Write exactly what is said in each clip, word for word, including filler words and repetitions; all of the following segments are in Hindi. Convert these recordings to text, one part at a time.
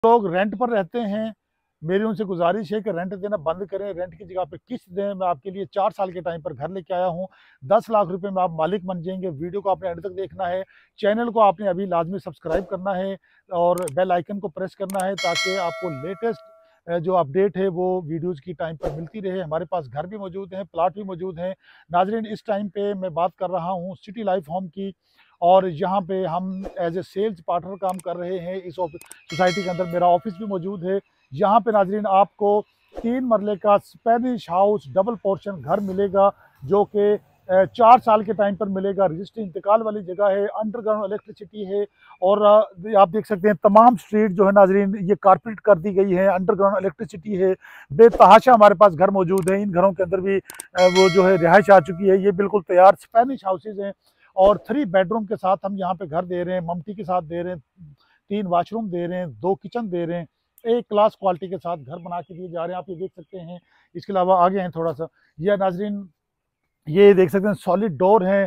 लोग रेंट पर रहते हैं, मेरी उनसे गुजारिश है कि रेंट देना बंद करें, रेंट की जगह पे किस्त दें। मैं आपके लिए चार साल के टाइम पर घर लेके आया हूँ, दस लाख रुपए में आप मालिक बन जाएंगे। वीडियो को आपने एंड तक देखना है, चैनल को आपने अभी लाजमी सब्सक्राइब करना है और बेल आइकन को प्रेस करना है ताकि आपको लेटेस्ट जो अपडेट है वो वीडियोस की टाइम पर मिलती रहे। हमारे पास घर भी मौजूद हैं, प्लाट भी मौजूद हैं। नाजरीन, इस टाइम पे मैं बात कर रहा हूँ सिटी लाइफ होम की, और यहाँ पे हम एज ए सेल्स पार्टनर काम कर रहे हैं। इस सोसाइटी के अंदर मेरा ऑफिस भी मौजूद है। यहाँ पे नाजरीन आपको तीन मरले का स्पेनिश हाउस डबल पोर्शन घर मिलेगा, जो कि चार साल के टाइम पर मिलेगा। रजिस्ट्री इंतकाल वाली जगह है, अंडरग्राउंड इलेक्ट्रिसिटी है, और आप देख सकते हैं तमाम स्ट्रीट जो है नाजरीन ये कारपेट कर दी गई है, अंडरग्राउंड इलेक्ट्रिसिटी है। बेतहाशा हमारे पास घर मौजूद है। इन घरों के अंदर भी वो जो है रिहाइश आ चुकी है। ये बिल्कुल तैयार स्पेनिश हाउसेज हैं और थ्री बेडरूम के साथ हम यहाँ पे घर दे रहे हैं, ममटी के साथ दे रहे हैं, तीन वाशरूम दे रहे हैं, दो किचन दे रहे हैं, एक क्लास क्वालिटी के साथ घर बना के दिए जा रहे हैं। आप ये देख सकते हैं। इसके अलावा आगे हैं थोड़ा सा, यह नाजरीन ये देख सकते हैं सॉलिड डोर हैं।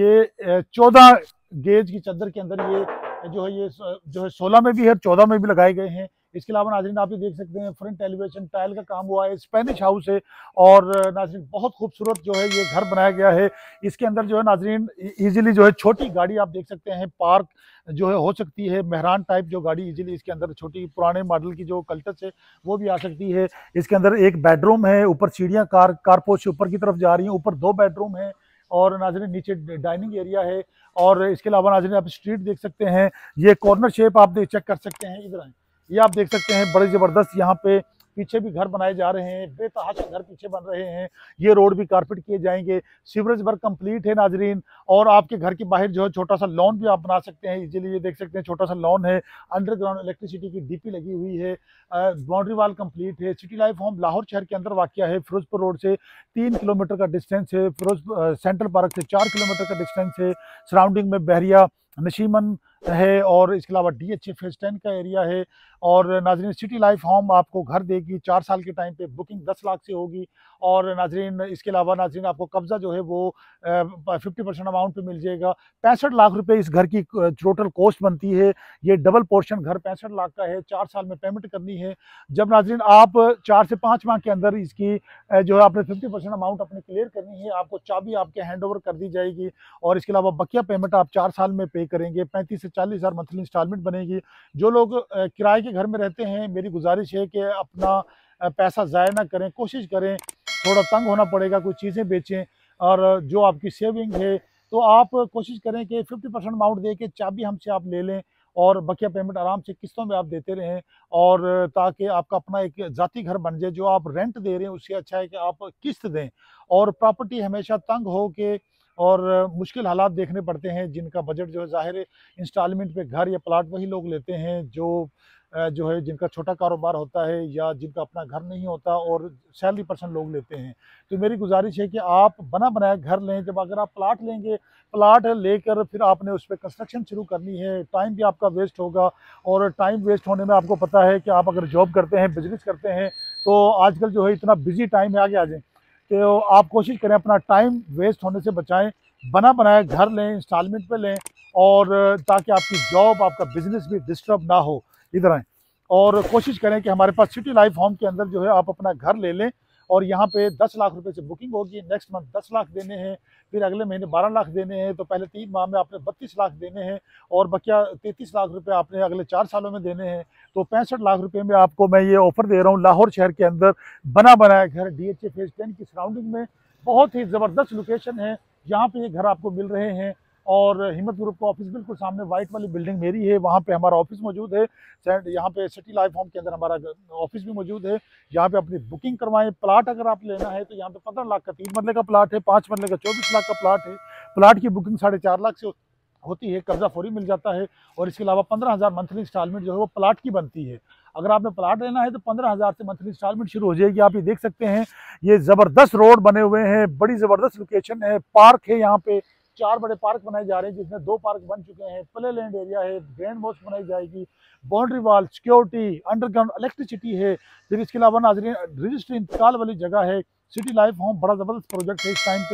ये चौदह गेज की चादर के अंदर ये जो है ये जो है सोलह में भी है, चौदह में भी लगाए गए हैं। इसके अलावा नाजरीन आप ये देख सकते हैं फ्रंट एलिवेशन टाइल का काम हुआ है, स्पेनिश हाउस है, और नाजरीन बहुत खूबसूरत जो है ये घर बनाया गया है। इसके अंदर जो है नाजरीन इजीली जो है छोटी गाड़ी आप देख सकते हैं पार्क जो है हो सकती है। मेहरान टाइप जो गाड़ी इजीली इसके अंदर छोटी पुराने मॉडल की जो कल्टस है वो भी आ सकती है। इसके अंदर एक बेडरूम है, ऊपर सीढ़ियाँ कार कारपोश ऊपर की तरफ जा रही हैं, ऊपर दो बेडरूम है, और नाजरीन नीचे डाइनिंग एरिया है। और इसके अलावा नाजरीन आप स्ट्रीट देख सकते हैं, ये कॉर्नर शेप आप चेक कर सकते हैं। इधर आए, ये आप देख सकते हैं बड़े ज़बरदस्त यहाँ पे पीछे भी घर बनाए जा रहे हैं, बेतहाशा घर पीछे बन रहे हैं। ये रोड भी कारपेट किए जाएंगे, सीवरेज वर्क कंप्लीट है नाजरीन। और आपके घर के बाहर जो है छोटा सा लॉन भी आप बना सकते हैं इजीली। ये देख सकते हैं छोटा सा लॉन है, अंडरग्राउंड इलेक्ट्रिसिटी की डीपी लगी हुई है, बाउंड्री वाल कंप्लीट है। सिटी लाइफ होम लाहौर शहर के अंदर वाक़या है, फिरोजपुर रोड से तीन किलोमीटर का डिस्टेंस है, फिरोज सेंट्रल पार्क से चार किलोमीटर का डिस्टेंस है। सराउंडिंग में बहरिया, नशीमन है, और इसके अलावा D H A phase ten का एरिया है। और नाजरीन सिटी लाइफ होम आपको घर देगी, चार साल के टाइम पे बुकिंग दस लाख से होगी। और नाजरीन इसके अलावा नाजरीन आपको कब्जा जो है वो फिफ्टी परसेंट अमाउंट पे मिल जाएगा। पैंसठ लाख रुपए इस घर की टोटल कॉस्ट बनती है। ये डबल पोर्शन घर पैंसठ लाख का है, चार साल में पेमेंट करनी है। जब नाजरीन आप चार से पाँच माह के अंदर इसकी जो है आपने फिफ्टी परसेंट अमाउंट अपने क्लियर करनी है, आपको चाबी आपके हैंड ओवर कर दी जाएगी। और इसके अलावा बकिया पेमेंट आप चार साल में पे करेंगे, पैंतीस से चालीस हज़ार मंथली इंस्टॉलमेंट बनेगी। जो लोग किराए के घर में रहते हैं, मेरी गुजारिश है कि अपना पैसा ज़ाया ना करें, कोशिश करें, थोड़ा तंग होना पड़ेगा, कुछ चीज़ें बेचें, और जो आपकी सेविंग है तो आप कोशिश करें कि फिफ्टी परसेंट अमाउंट दे के चाबी हमसे आप ले लें, और बकिया पेमेंट आराम से किस्तों में आप देते रहें, और ताकि आपका अपना एक ज़ाती घर बन जाए। जो आप रेंट दे रहे हैं उससे अच्छा है कि आप किस्त दें। और प्रॉपर्टी हमेशा तंग हो के और मुश्किल हालात देखने पड़ते हैं, जिनका बजट जो है ज़ाहिर है इंस्टॉलमेंट पे घर या प्लाट वही लोग लेते हैं जो जो है जिनका छोटा कारोबार होता है या जिनका अपना घर नहीं होता, और सैलरी पर्सन लोग लेते हैं। तो मेरी गुजारिश है कि आप बना बनाया घर लें। जब अगर आप प्लाट लेंगे, प्लाट लेकर फिर आपने उस पर कंस्ट्रक्शन शुरू करनी है, टाइम भी आपका वेस्ट होगा। और टाइम वेस्ट होने में आपको पता है कि आप अगर जॉब करते हैं, बिजनेस करते हैं, तो आजकल जो है इतना बिजी टाइम है, आगे आ जाए, तो आप कोशिश करें अपना टाइम वेस्ट होने से बचाएं, बना बनाया घर लें, इंस्टॉलमेंट पे लें, और ताकि आपकी जॉब, आपका बिजनेस भी डिस्टर्ब ना हो। इधर आएँ, और कोशिश करें कि हमारे पास सिटी लाइफ होम के अंदर जो है आप अपना घर ले लें, और यहाँ पे दस लाख रुपए से बुकिंग होगी। नेक्स्ट मंथ दस लाख देने हैं, फिर अगले महीने बारह लाख देने हैं, तो पहले तीन माह में आपने बत्तीस लाख देने हैं, और बकिया तैंतीस लाख रुपए आपने अगले चार सालों में देने हैं। तो पैंसठ लाख रुपए में आपको मैं ये ऑफर दे रहा हूँ। लाहौर शहर के अंदर बना बनाया घर, D H A phase ten की सराउंडिंग में, बहुत ही ज़बरदस्त लोकेशन है। यहाँ पे ये घर आपको मिल रहे हैं। और हिम्मत ग्रुप का ऑफिस बिल्कुल सामने वाइट वाली बिल्डिंग मेरी है, वहाँ पे हमारा ऑफिस मौजूद है। यहाँ पे सिटी लाइफ होम के अंदर हमारा ऑफिस भी मौजूद है। यहाँ पे अपनी बुकिंग करवाएं। प्लाट अगर आप लेना है तो यहाँ पे पंद्रह लाख का तीन मरले का प्लाट है, पाँच मरले का चौबीस लाख का प्लाट है। प्लाट की बुकिंग साढ़े चार लाख से होती है, कब्जा फौरी मिल जाता है। और इसके अलावा पंद्रह हज़ार मंथली इंस्टॉलमेंट जो है वो प्लाट की बनती है। अगर आपने प्लाट लेना है तो पंद्रह हज़ार से मंथली इंस्टॉलमेंट शुरू हो जाएगी। आप ये देख सकते हैं, ये ज़बरदस्त रोड बने हुए हैं, बड़ी ज़बरदस्त लोकेशन है, पार्क है। यहाँ पे चार बड़े पार्क बनाए जा रहे हैं, जिसमें दो पार्क बन चुके हैं, प्ले लैंड एरिया है, ग्रैंड मॉस्क बनाई जाएगी, boundary wall, security, underground electricity है। फिर इसके अलावा नाजरीन रजिस्ट्री इंतकाल वाली जगह है। सिटी लाइफ होम बड़ा ज़बरदस्त प्रोजेक्ट है इस टाइम पे।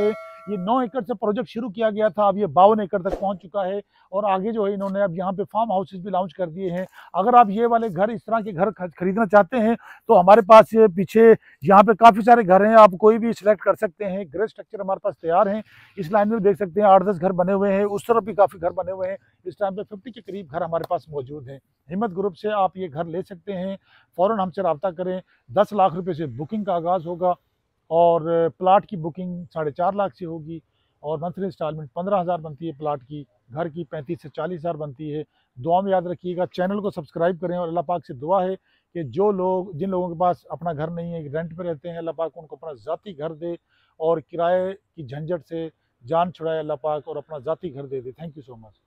ये नौ एकड़ से प्रोजेक्ट शुरू किया गया था, अब ये बावन एकड़ तक पहुंच चुका है और आगे जो है इन्होंने अब यहाँ पे फार्म हाउसेज भी लॉन्च कर दिए हैं। अगर आप ये वाले घर, इस तरह के घर खरीदना चाहते हैं तो हमारे पास ये पीछे यहाँ पे काफ़ी सारे घर हैं, आप कोई भी सिलेक्ट कर सकते हैं। ग्रे स्ट्रक्चर हमारे पास तैयार हैं, इस लाइन में देख सकते हैं आठ दस घर बने हुए हैं, उस तरफ भी काफ़ी घर बने हुए हैं। इस टाइम पे फिफ्टी के करीब घर हमारे पास मौजूद हैं। हिम्मत ग्रुप से आप ये घर ले सकते हैं, फ़ौरन हमसे रब्ता करें। दस लाख रुपए से बुकिंग का आगाज़ होगा और प्लाट की बुकिंग साढ़े चार लाख से होगी और मंथली इंस्टॉलमेंट पंद्रह हज़ार बनती है प्लाट की, घर की पैंतीस से चालीस हज़ार बनती है। दुआ में याद रखिएगा, चैनल को सब्सक्राइब करें और अल्लाह पाक से दुआ है कि जो लोग, जिन लोगों के पास अपना घर नहीं है, रेंट पे रहते हैं, अल्लाह पाक उनको अपना ज़ाती घर दे और किराए की झंझट से जान छुड़ाए अल्लाह पाक और अपना ज़ाती घर दे दे। Thank you so much.